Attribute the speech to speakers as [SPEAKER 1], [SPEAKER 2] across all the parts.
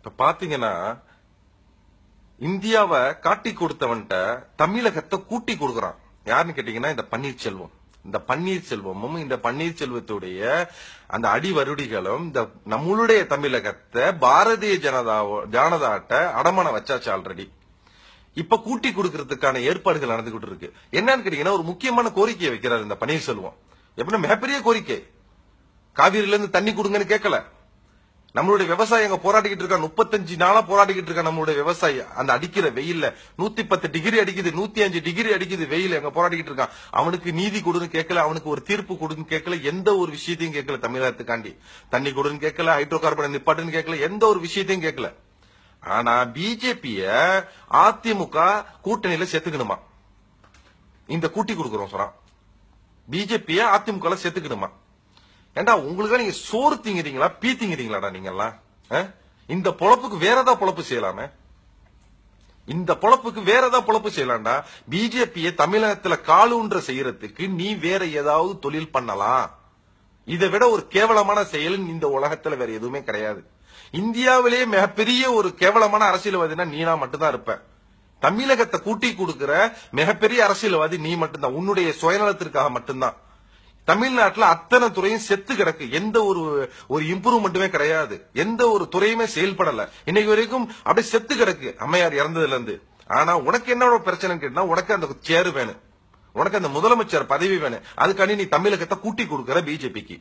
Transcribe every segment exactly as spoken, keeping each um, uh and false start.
[SPEAKER 1] இப்ப பாத்தீங்கன்னா இந்தியாவை காட்டி கொடுத்தவன்ட்ட தமிழகத்தை கூட்டி கொடுக்கறான். யாருன்னு கேட்டீங்கன்னா இந்த பன்னீர்செல்வம். இந்த பன்னீர்செல்வமும் இந்த பன்னீர்செல்வத்துடைய அந்த அடிவருடிகளும் இந்த நம்மளுடைய தமிழகத்தை பாரதிய ஜனதா ஜனதாட்ட அடமான வச்சாச்சு ஆல்ரெடி. இப்ப கூட்டி கொடுக்கறதுக்கான ஏற்பாடுகள் நடந்துகிட்டு இருக்கு. என்னன்னு கேட்டீங்கன்னா ஒரு முக்கியமான கோரிக்கையை வைக்கிறார் இந்த பன்னீர்செல்வம். எப்படின்னா மிகப்பெரிய கோரிக்கை. காவிரியில இருந்து தண்ணி கொடுங்கன்னு கேட்கல. நம்மளுடைய விவசாயி அங்க போராடிக்கிட்டு இருக்கா, முப்பத்தஞ்சு நாளா போராடிக்கிட்டு இருக்கா. நம்மளுடைய விவசாயி அந்த அடிக்கிற வெயில்ல நூத்தி பத்து டிகிரி அடிக்குது, நூத்தி அஞ்சு டிகிரி அடிக்குது வெயில் அங்க போராடிக்கிட்டு இருக்கான். அவனுக்கு நீதி கொடுன்னு கேட்கல, அவனுக்கு ஒரு தீர்ப்பு கொடுன்னு கேட்கல, எந்த ஒரு விஷயத்தையும் கேட்கல. தமிழகத்துக்காண்டி தண்ணி கொடுன்னு கேட்கல, ஹைட்ரோ கார்பன் நிப்பாட்டுன்னு கேட்கல, எந்த ஒரு விஷயத்தையும் கேட்கல. ஆனா பிஜேபிய அதிமுக கூட்டணியில சேர்த்துக்கணுமா, இந்த கூட்டி கொடுக்கறோம் சொல்றான். பிஜேபிய அதிமுக சேர்த்துக்கணுமா? ஏண்டா உங்களுக்கு நீங்க சோறு திங்கிறீங்களா, பீ திங்கிறீங்களாடா நீங்க எல்லாம்? இந்த பொழப்புக்கு வேற ஏதாவது பொழப்பு செய்யலாமே. இந்த பொழப்புக்கு வேற ஏதாவது பொழப்பு செய்யலாம்டா. பிஜேபியை தமிழகத்துல காலூன்ற செய்யறதுக்கு நீ வேற ஏதாவது தொழில் பண்ணலாம். இதை விட ஒரு கேவலமான செயல் இந்த உலகத்துல வேற எதுவுமே கிடையாது. இந்தியாவிலேயே மிகப்பெரிய ஒரு கேவலமான அரசியல்வாதினா நீனா மட்டும்தான் இருப்ப. தமிழகத்தை கூட்டி கொடுக்கிற மிகப்பெரிய அரசியல்வாதி நீ மட்டும்தான், உன்னுடைய சுயநலத்திற்காக மட்டும்தான். தமிழ்நாட்டுல அத்தனை துறையும் செத்து கிடக்கு. எந்த ஒரு ஒரு இம்ப்ரூவ்மெண்ட்டுமே கிடையாது. எந்த ஒரு துறையுமே செயல்படல. இன்னைக்கு வரைக்கும் அப்படியே செத்து கிடக்கு அம்மையார் இறந்ததுல இருந்து. ஆனா உனக்கு என்னோட பிரச்சனை கேட்டா, உனக்கு அந்த சேரு வேணும், உனக்கு அந்த முதலமைச்சர் பதவி வேணும். அதுக்காண்டி நீ தமிழகத்தை கூட்டி கொடுக்கிற பிஜேபிக்கு.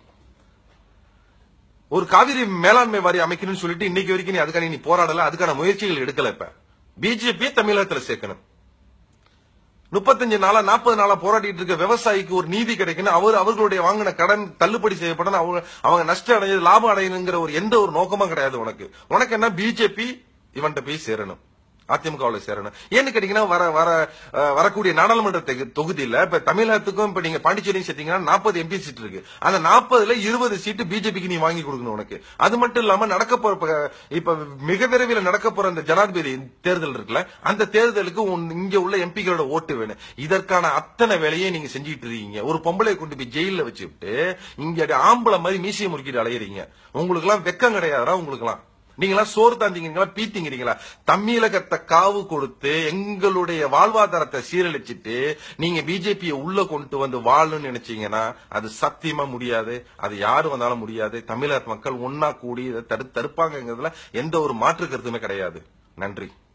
[SPEAKER 1] ஒரு காவிரி மேலாண்மை வாரி அமைக்கணும்னு சொல்லிட்டு இன்னைக்கு வரைக்கும் நீ அதுக்கான நீ போராடல, அதுக்கான முயற்சிகள் எடுக்கல. இப்ப பிஜேபி தமிழகத்துல சேர்க்கணும். முப்பத்தஞ்சு நாளா நாற்பது நாளா போராடிட்டு இருக்க விவசாயிக்கு ஒரு நீதி கிடைக்கணும். அவர் அவர்களுடைய வாங்கின கடன் தள்ளுபடி செய்யப்படணும். அவங்க அவங்க நஷ்டம் அடைஞ்சது லாபம் அடையணுங்கிற ஒரு எந்த ஒரு நோக்கமும் கிடையாது உனக்கு. உனக்கு என்ன பிஜேபி இவன்ட்ட போய் சேரணும், அதிமுகவில் சேரணும். ஏன்னு கேட்டீங்கன்னா வர வர வரக்கூடிய நாடாளுமன்ற தொகுதியில இப்ப தமிழகத்துக்கும் இப்ப நீங்க பாண்டிச்சேரியும் சேர்த்தீங்கன்னா நாற்பது எம்பி சீட் இருக்கு. அந்த நாற்பதுல இருபது சீட்டு பிஜேபிக்கு நீ வாங்கி கொடுக்கணும் உனக்கு. அது மட்டும் இல்லாம நடக்க போற இப்ப மிக விரைவில் நடக்க போற அந்த ஜனாதிபதி தேர்தல் இருக்குல்ல, அந்த தேர்தலுக்கு இங்க உள்ள எம்பிக்களோட ஓட்டு வேணும். இதற்கான அத்தனை வேலையை நீங்க செஞ்சுட்டு இருக்கீங்க. ஒரு பொம்பளை கொண்டு போய் ஜெயில வச்சுட்டு இங்க ஆம்பளை மாதிரி மீசியை முறுக்கிட்டு அலையறீங்க. உங்களுக்கு எல்லாம் வெக்கம் கிடையாதா? உங்களுக்கு எல்லாம் நீங்களா சோறு தாண்டிங்களா, பீத்திங்கிறீங்களா? தமிழகத்தை காவு கொடுத்து எங்களுடைய வாழ்வாதாரத்தை சீரழிச்சிட்டு நீங்க பிஜேபியை உள்ள கொண்டு வந்து வாழணும்னு நினைச்சீங்கன்னா அது சத்தியமா முடியாது. அது யாரு வந்தாலும் முடியாது. தமிழக மக்கள் ஒன்னா கூடி இதை தடுப்பாங்கிறதுல எந்த ஒரு மாற்று கருத்துமே கிடையாது. நன்றி.